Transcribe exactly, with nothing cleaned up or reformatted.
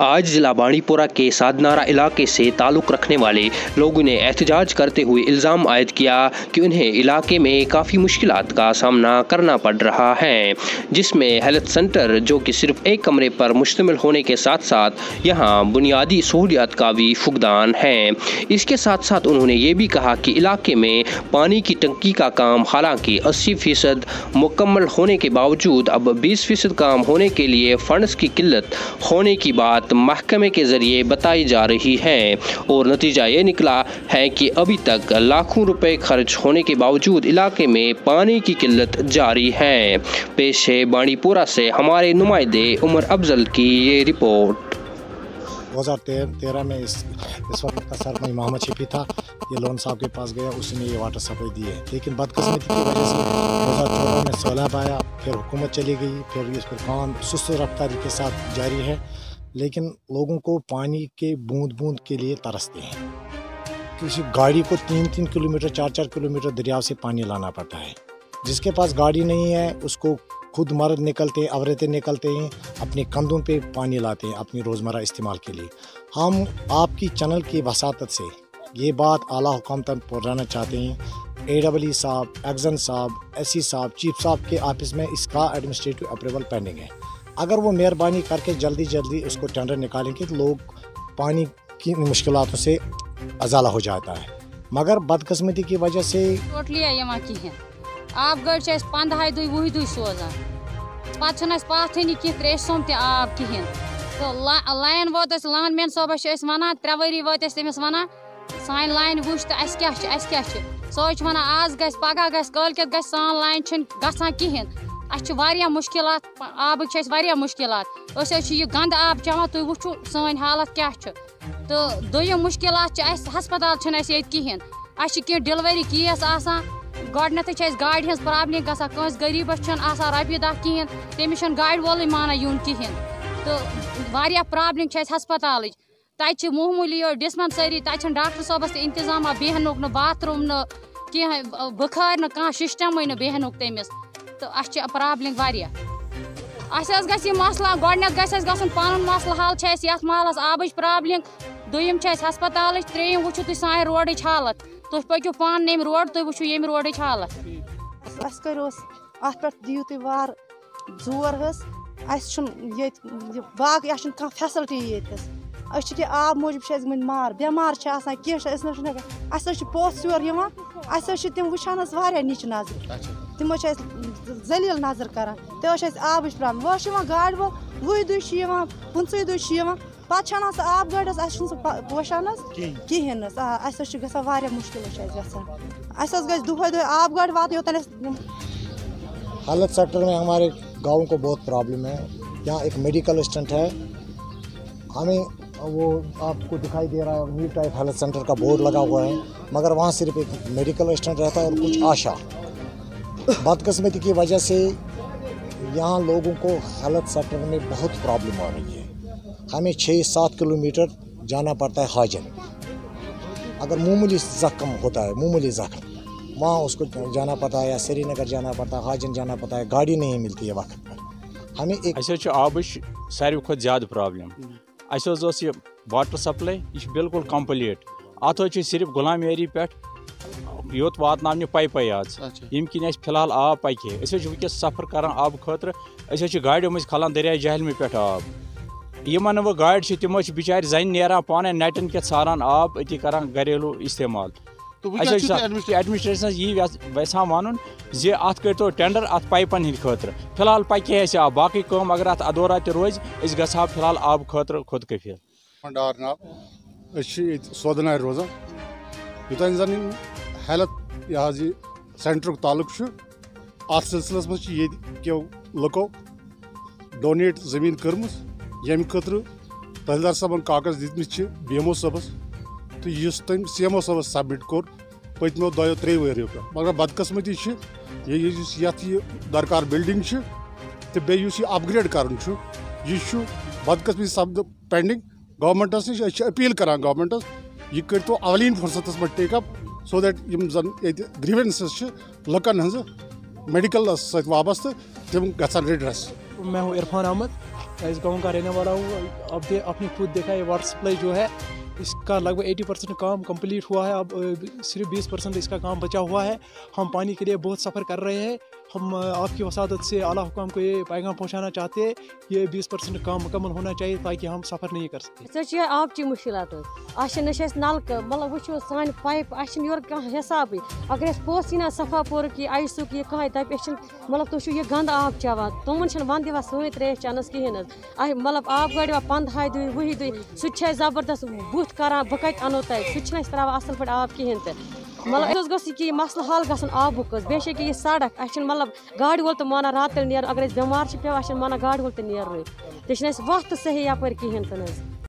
आज जिला बांडीपोरा के साधनारा इलाके से ताल्लुक़ रखने वाले लोगों ने एहतजाज करते हुए इल्ज़ाम आयद किया कि उन्हें इलाके में काफ़ी मुश्किलात का सामना करना पड़ रहा है, जिसमें हेल्थ सेंटर जो कि सिर्फ एक कमरे पर मुश्तमिल होने के साथ साथ यहाँ बुनियादी सहूलियात का भी फुकदान है। इसके साथ साथ उन्होंने ये भी कहा कि इलाके में पानी की टंकी का काम हालांकि अस्सी फीसद मुकम्मल होने के बावजूद अब बीस फीसद काम होने के लिए फंड्स की किल्लत होने की बात महकमे के जरिए बताई जा रही है और नतीजा ये निकला है कि अभी तक लाखों रुपए खर्च होने के बावजूद इलाके में पानी की किल्लत जारी है। पेश है बांडीपोरा से हमारे नुमाइंदे उमर अफजल की ये रिपोर्ट। दो हज़ार तेरह में इस इस वक्त का सरपंच मोहम्मद शफी था, ये लोन साहब के पास गया, उसने ये वाटर सप्लाई दी है, लेकिन बदकिस्मती की वजह से दो हज़ार चौदह में सैलाब आया, फिर हुकूमत चली गई, फिर इस पर काम सुस्त रफ्तारी के साथ जारी है, लेकिन लोगों को पानी के बूंद बूंद के लिए तरसते हैं। किसी गाड़ी को तीन तीन किलोमीटर चार चार किलोमीटर दरियाव से पानी लाना पड़ता है। जिसके पास गाड़ी नहीं है उसको खुद मर्द निकलते हैं, औरतें निकलते हैं, अपने कंधों पे पानी लाते हैं अपनी रोज़मर्रा इस्तेमाल के लिए। हम आपकी चैनल की वसातत से ये बात आला हुकाम तक पहुँचाना चाहते हैं। ए डबल ई साहब, एक्जन साहब, एस सी साहब, चीफ साहब के ऑफिस में इसका एडमिनिस्ट्रेटिव अप्रूवल पेंडिंग है। अगर वो मेहरबानी करके जल्दी जल्दी उसको टेंडर निकालेंगे तो लोग पानी की मुश्किलातों से अजाला हो जाता है, मगर बदकिस्मती की वजह से आब गड़ पंद्रह दुई वह दुई सोजान पे पाथनी कह त्रेसोम ते आब कहें तो लाइन वोत लान मेन सोबस वन त्रे वरी वत तमिस वन सान लाइन वुच तो अस क्या क्या सो वन आज गस पगह गस कल गस सान लाइन गसान कहें अस मुश्किलात आब मुश्किलात यह गंद आब चवान तुम वो सन हालत क्या तो दोयम मुश्किलात हस्पताल कहें अस डिलीवरी केस आसान गडनथ गाड़ी हज प्रॉब्लम गस गरीबस रपी दह कहें तमिस गाड़ी वोल माना यून कहें तो वारिया प्रॉब्लम हस्पताल तत मामूली डिस्पेंसरी तक डॉक्टर साहबस इंतजाम बेहनुक न बाथरूम न कह बुखार न कह सिस्टम न बेहनुक तमिस तो अस प्रॉब्लम वारिया अस मसला गडनथ गसन पन मसल हल ये महलस आबच प्रॉब्लम दुम हस्पताल त्रेम वो तुम सान रोड हालत तुम पकू पान नम रोड तुम वो ये रोड हालत अत दियो तुम वार जोर बाकी कह फैसिलिटी ये आब मूजूब गई मार बेमार कह पोस्ट योर तम वुचान वारिया नीच नजर तमो जलील नजर कर तो आबच प्रॉब्लम वो गाड़ वो वह दुह पंचह दुह पे आब गड़स पोशान कहें गसा मुश्किल गस दुह दुह आब गड़ वात योतन। हेल्थ सेक्टर में हमारे गाँव को बहुत प्रॉब्लम है। यहाँ एक मेडिकल स्टैंड है, हमें वो आपको दिखाई दे रहा है न्यू टाइप हेल्थ सेंटर का बोर्ड लगा हुआ है, मगर वहाँ सिर्फ एक मेडिकल स्टैंड रहता है और कुछ आशा। बदकिस्मती की वजह से यहाँ लोगों को हेल्थ सेक्टर में बहुत प्रॉब्लम आ रही है। हमें छः सात किलोमीटर जाना पड़ता है हाजन, अगर मामूली ज़ख्म होता है मामूली ज़ख्म वहाँ उसको जाना पड़ता है, या श्रीनगर जाना पड़ता है, हाजन जाना पड़ता है, गाड़ी नहीं मिलती है वक्त पर। हमें एक आब सारे खुद ज़्यादा प्रॉब्लम अस वाटर सप्लाई यह बिल्कुल कम्प्लीट अत सिर्फ गुलाम एरी पे योत वातन पाइप आज यम किन फिलहाल आब पकि वस सफ़र कर आब खतर गाड़ियों मज खलान दरिया जहलम पे आब यमन वो गाड़ी तमो बिचार जन नेरान पान नटन के सारान आब अति कर घरेलू इस्तेमाल। एडमिनिस्ट्रेशन यह यहां वन जे अत करो टेंडर अत पाइपन हंद खतर फिलहाल पकि आब बाकी कम अगर अत अदोरा रोज गो फिलहाल आब खतर खुद कफील। सोदनार रोजान यूतान जन हेल्थ यह सेंटर ताल्लुक अत सिलसिलस मज लुको डोनेट जमीन कर्म यम खतर तहसीलदार साहबन कागज दितमिस बी एम ओ साहबस तो इस तम सी एम ओ साहबस सबमिट कोर पत्मो दो त्रे वरियो पे, मगर बदकिस्मती ये दरकार बिल्डिंग तो बे अपग्रेड कर बदकिस्मती सपद पेंडिंग गवर्नमेंटस नश अपील कर गवर्नमेंटस यह कर तो अवलीन फुर्सतस मज टेकअप सो दैट यम जन ग्रीवेंसेस लुकन हज मेडिकल सत वाबस्त तम गसन रिड्रेस मैं हूँ इरफान अहमद, इस गांव का रहने वाला हूँ। अब दे आपने खुद देखा ये वाटर सप्लाई जो है इसका लगभग अस्सी परसेंट काम कंप्लीट हुआ है, अब सिर्फ बीस परसेंट इसका काम बचा हुआ है। हम पानी के लिए बहुत सफ़र कर रहे हैं। हम आपकी वसादत से आला हुकाम को ये पैगाम पहुँचाना चाहते हैं, ये बीस परसेंट काम मुकम्मल होना चाहिए ताकि हम सफ़र नहीं कर सकें। सर आब की मुश्किलात नलक मतलब वो सान पाइप योर कह हिसाब अगर पोस ना सफापुर की आइसुक यह कह दप मतलब तुम यह गंद आब चवान तुम वंद दिवान सन त्रेश चनस कहें मतलब आब गाड़ पंद्रह दुई वह दुई सह जबरदस्त बुत करान बह कत अनो तुम सह त्रा असल पे आब कहें तो मतलब गो मसल हल गन आबुक बे यह सड़क मतलब गाड़ी वोल तो माना रात नीर अगर बेमार पे माना गाड़ी वोल तो नीर तो वत सही यप कहें तो